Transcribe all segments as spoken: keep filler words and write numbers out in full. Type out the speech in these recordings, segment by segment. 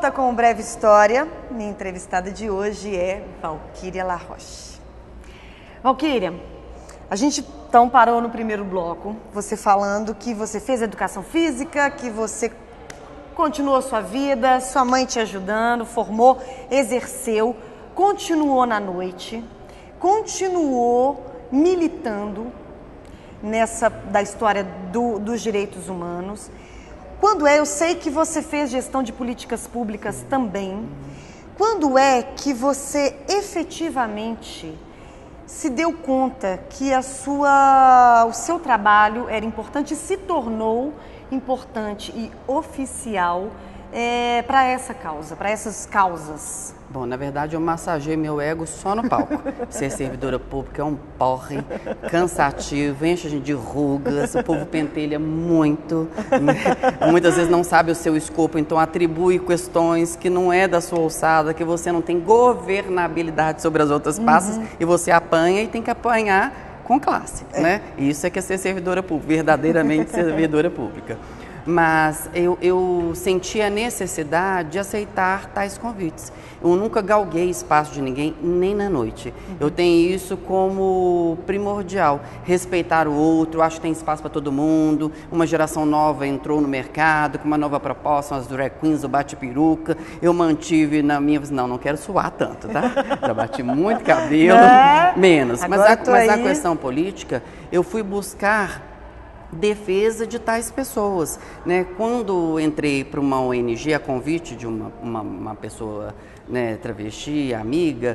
volta com Breve História. Minha entrevistada de hoje é Valquíria Laroche. Valquíria, a gente então parou no primeiro bloco, você falando que você fez educação física, que você continuou sua vida, sua mãe te ajudando, formou, exerceu, continuou na noite, continuou militando nessa da história do, dos direitos humanos. Quando é, eu sei que você fez gestão de políticas públicas também. Quando é que você efetivamente se deu conta que a sua, o seu trabalho era importante e se tornou importante e oficial é, para essa causa, para essas causas? Bom, na verdade eu massageei meu ego só no palco. Ser servidora pública é um porre cansativo, enche a gente de rugas, o povo pentelha muito, né? Muitas vezes não sabe o seu escopo, então atribui questões que não é da sua alçada, que você não tem governabilidade sobre as outras pastas, uhum. E você apanha e tem que apanhar com classe, é. Né? Isso é que é ser servidora pública, verdadeiramente servidora pública. Mas eu, eu senti a necessidade de aceitar tais convites. Eu nunca galguei espaço de ninguém, nem na noite. Uhum. Eu tenho isso como primordial. Respeitar o outro, acho que tem espaço para todo mundo. Uma geração nova entrou no mercado com uma nova proposta, as drag queens, o bate-peruca. Eu mantive na minha... Não, não quero suar tanto, tá? Já bati muito cabelo, é? Menos. Mas, a, mas a questão política, eu fui buscar defesa de tais pessoas, né? Quando entrei para uma O N G, a convite de uma, uma, uma pessoa, né, travesti, amiga,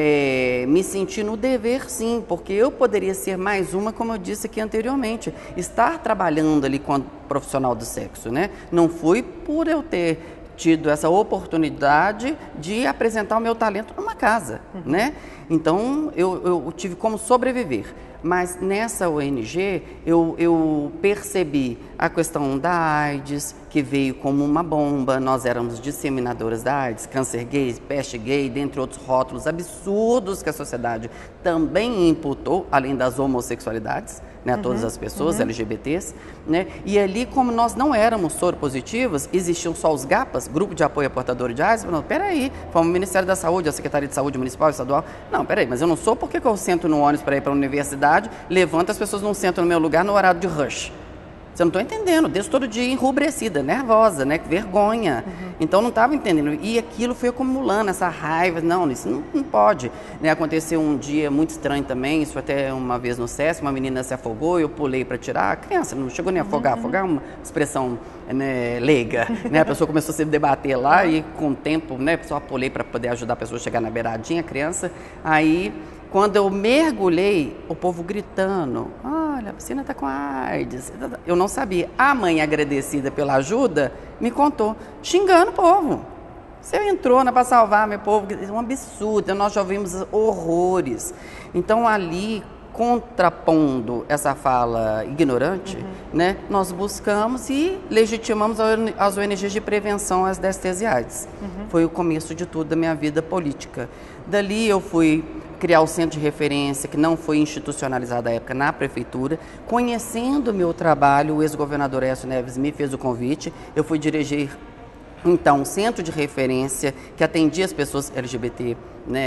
é, me senti no dever, sim, porque eu poderia ser mais uma, como eu disse aqui anteriormente, estar trabalhando ali com a profissional do sexo, né? Não fui por eu ter tido essa oportunidade de apresentar o meu talento numa casa, uhum. Né? Então, eu, eu tive como sobreviver. Mas nessa O N G eu, eu percebi a questão da AIDS, que veio como uma bomba. Nós éramos disseminadoras da AIDS, câncer gay, peste gay, dentre outros rótulos absurdos que a sociedade também imputou, além das homossexualidades, né, a todas uhum, as pessoas, uhum. L G B Ts. Né? E ali, como nós não éramos soropositivas, existiam só os GAPAs, Grupo de Apoio a Portadores de AIDS. Não, peraí, fomos o Ministério da Saúde, a Secretaria de Saúde Municipal e Estadual. Não, peraí, mas eu não sou, por que que eu sento no ônibus para ir para a universidade, levanto, as pessoas não sentam no meu lugar no horário de rush? Você não está entendendo, desde todo dia enrubescida, nervosa, né? Vergonha. Uhum. Então não estava entendendo. E aquilo foi acumulando, essa raiva. Não, isso não, não pode. Né? Aconteceu um dia muito estranho também, isso foi até uma vez no SESC, uma menina se afogou, eu pulei para tirar. A criança não chegou nem a afogar, uhum. Afogar é uma expressão, né, leiga. Né? A pessoa começou a se debater lá e com o tempo, né, só pulei para poder ajudar a pessoa a chegar na beiradinha, a criança. Aí, quando eu mergulhei, o povo gritando, olha, a piscina está com AIDS. Eu não sabia. A mãe, agradecida pela ajuda, me contou, xingando o povo. Você entrou para salvar meu povo, é um absurdo, nós já ouvimos horrores. Então, ali, contrapondo essa fala ignorante, uhum. Né, nós buscamos e legitimamos as O N Gs de prevenção às D S Ts e AIDS. Uhum. Foi o começo de tudo da minha vida política. Dali eu fui criar o centro de referência, que não foi institucionalizado à época na prefeitura. Conhecendo o meu trabalho, o ex-governador Aécio Neves me fez o convite, eu fui dirigir então um centro de referência que atendia as pessoas L G B T,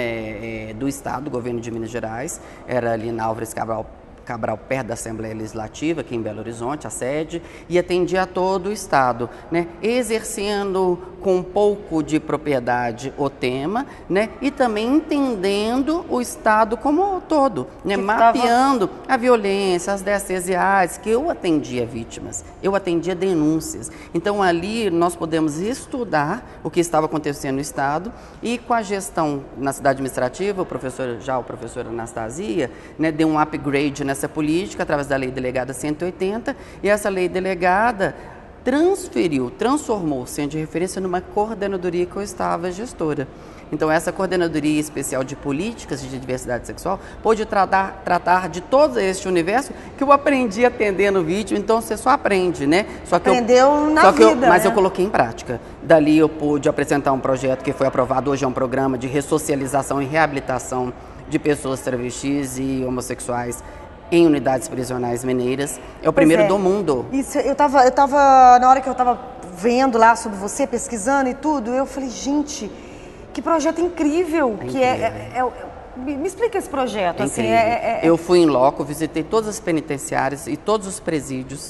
né, do estado, do governo de Minas Gerais, era ali na Álvares Cabral, Cabral, perto da Assembleia Legislativa, aqui em Belo Horizonte, a sede, e atendia a todo o estado, né, exercendo com um pouco de propriedade o tema, né, e também entendendo o estado como um todo, né, mapeando tava... a violência, as D S Ts e AIDS, que eu atendia vítimas, eu atendia denúncias. Então ali nós podemos estudar o que estava acontecendo no estado e com a gestão na cidade administrativa, o professor, já o professor Anastasia, né, deu um upgrade nessa essa política através da Lei Delegada cento e oitenta, e essa Lei Delegada transferiu, transformou o Centro de Referência numa coordenadoria que eu estava gestora. Então, essa Coordenadoria Especial de Políticas de Diversidade Sexual pôde tratar, tratar de todo este universo que eu aprendi atendendo vídeo, então você só aprende, né? Só que Aprendeu eu, na só que vida, eu, Mas né? eu coloquei em prática. Dali eu pude apresentar um projeto que foi aprovado, hoje é um programa de ressocialização e reabilitação de pessoas travestis e homossexuais em unidades prisionais mineiras. É o primeiro é. do mundo. Isso, eu tava, eu tava, na hora que eu estava vendo lá sobre você, pesquisando e tudo, eu falei, gente, que projeto incrível, É que é, incrível. é, é- me me explica esse projeto, É assim, incrível. é, é- Eu fui em loco, visitei todas as penitenciárias e todos os presídios,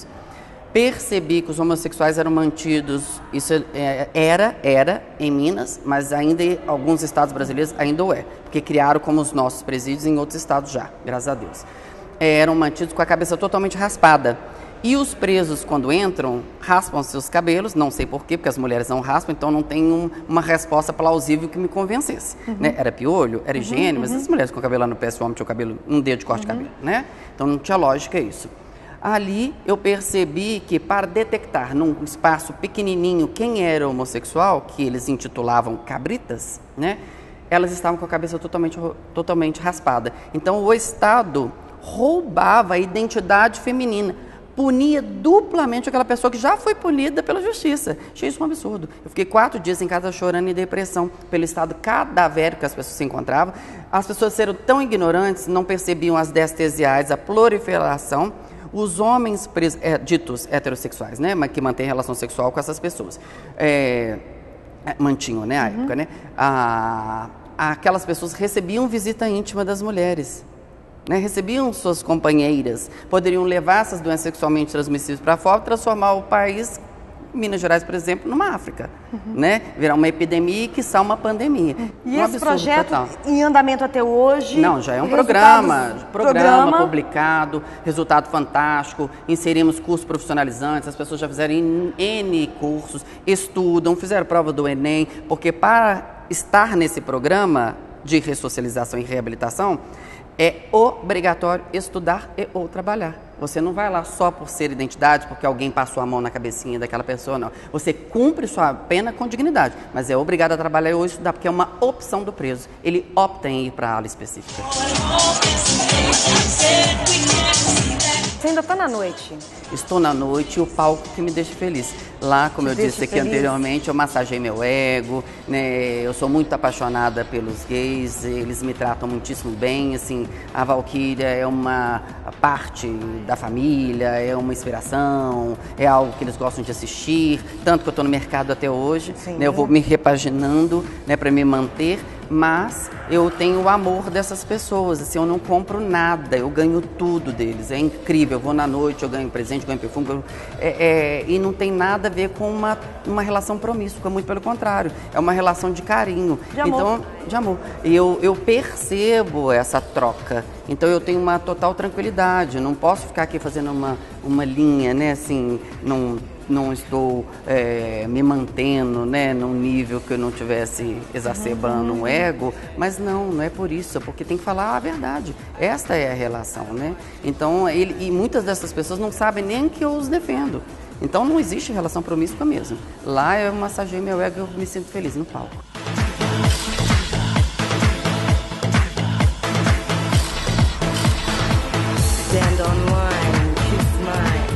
percebi que os homossexuais eram mantidos, isso é, era, era em Minas, mas ainda em alguns estados brasileiros ainda o é, porque criaram como os nossos presídios em outros estados já, graças a Deus. É, eram mantidos com a cabeça totalmente raspada. E os presos, quando entram, raspam seus cabelos, não sei porquê, porque as mulheres não raspam, então não tem um, uma resposta plausível que me convencesse. Uhum. Né? Era piolho, era higiene, uhum, mas uhum. as mulheres com o cabelo lá no pé, se o homem tinha o cabelo, um dedo de corte uhum. de cabelo, né? Então não tinha lógica isso. Ali eu percebi que para detectar num espaço pequenininho quem era homossexual, que eles intitulavam cabritas, né? Elas estavam com a cabeça totalmente, totalmente raspada. Então o Estado roubava a identidade feminina, punia duplamente aquela pessoa que já foi punida pela justiça. Achei isso um absurdo. Eu fiquei quatro dias em casa chorando em depressão pelo estado cadavérico que as pessoas se encontravam. As pessoas eram tão ignorantes, não percebiam as destesiais, a proliferação. Os homens pres, é, ditos heterossexuais, né, mas que mantêm relação sexual com essas pessoas, é, mantinham, né, à uhum. época, né, a, aquelas pessoas recebiam visita íntima das mulheres. Né, recebiam suas companheiras, poderiam levar essas doenças sexualmente transmissíveis para fora e transformar o país, Minas Gerais, por exemplo, numa África. Uhum. Né, virar uma epidemia e, quiçá, uma pandemia. E um esse projeto total. Em andamento até hoje? Não, já é um programa, programa, programa publicado, resultado fantástico, inserimos cursos profissionalizantes, as pessoas já fizeram N cursos, estudam, fizeram prova do Enem, porque para estar nesse programa de ressocialização e reabilitação, é obrigatório estudar e ou trabalhar. Você não vai lá só por ser identidade, porque alguém passou a mão na cabecinha daquela pessoa, não. Você cumpre sua pena com dignidade, mas é obrigado a trabalhar ou estudar, porque é uma opção do preso. Ele opta em ir para a ala específica. Você ainda está na noite? Estou na noite e o palco que me deixa feliz. Lá, como Te eu disse aqui feliz. anteriormente, eu massageei meu ego, né? Eu sou muito apaixonada pelos gays, eles me tratam muitíssimo bem, assim, a Valquíria é uma parte da família, é uma inspiração, é algo que eles gostam de assistir, tanto que eu estou no mercado até hoje, né? Eu vou me repaginando, né, para me manter, mas eu tenho o amor dessas pessoas, assim, eu não compro nada, eu ganho tudo deles, é incrível, eu vou na noite, eu ganho presente, ganho perfume, eu, é, é, e não tem nada a ver com uma, uma relação promíscua, muito pelo contrário, é uma relação de carinho, de amor. Então, de amor, e eu, eu percebo essa troca, então eu tenho uma total tranquilidade, eu não posso ficar aqui fazendo uma, uma linha, né, assim, não... não estou é, me mantendo, né, num nível que eu não estivesse exacerbando um ego, mas não, não é por isso, é porque tem que falar a verdade. Esta é a relação, né? Então, ele, e muitas dessas pessoas não sabem nem que eu os defendo. Então, não existe relação promíscua mesmo. Lá eu massageio meu ego e eu me sinto feliz no palco. Stand online, kiss my...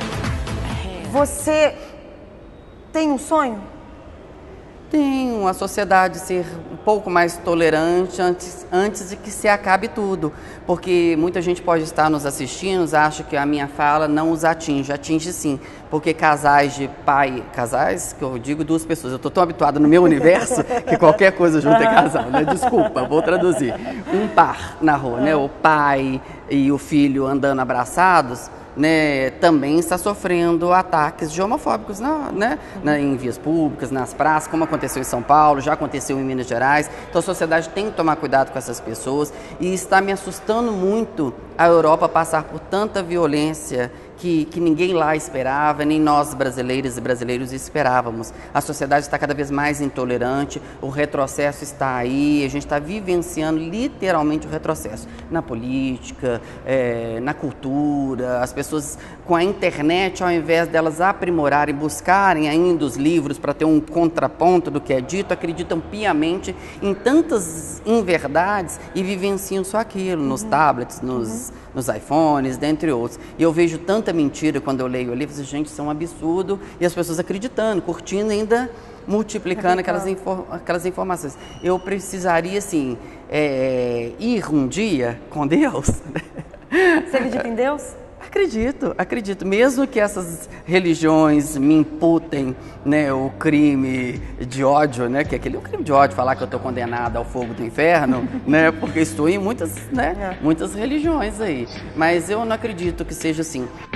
Você tem um sonho? Tenho, a sociedade ser um pouco mais tolerante antes, antes de que se acabe tudo. Porque muita gente pode estar nos assistindo, acha que a minha fala não os atinge, atinge sim. Porque casais de pai, casais, que eu digo duas pessoas, eu estou tão habituada no meu universo que qualquer coisa junto é casal, né? Desculpa, vou traduzir. Um par na rua, né? O pai e o filho andando abraçados, né, também está sofrendo ataques de homofóbicos na, né, na, em vias públicas, nas praças, como aconteceu em São Paulo, já aconteceu em Minas Gerais. Então a sociedade tem que tomar cuidado com essas pessoas e está me assustando muito a Europa passar por tanta violência que, que ninguém lá esperava, nem nós brasileiras e brasileiros esperávamos. A sociedade está cada vez mais intolerante, o retrocesso está aí, a gente está vivenciando literalmente o retrocesso na política, é, na cultura. As pessoas com a internet, ao invés delas aprimorarem, buscarem ainda os livros para ter um contraponto do que é dito, acreditam piamente em tantas inverdades e vivenciam só aquilo, uhum. nos tablets, nos, uhum. nos iPhones, dentre outros. E eu vejo tanta mentira quando eu leio ali, gente, isso é um absurdo, e as pessoas acreditando, curtindo, ainda multiplicando aquelas, infor aquelas informações. Eu precisaria, assim, é, ir um dia com Deus. Você acredita em Deus? Acredito, acredito. Mesmo que essas religiões me imputem, né, o crime de ódio, né, que é aquele o crime de ódio, falar que eu estou condenada ao fogo do inferno, né, porque estou em muitas, né, muitas religiões aí. Mas eu não acredito que seja assim.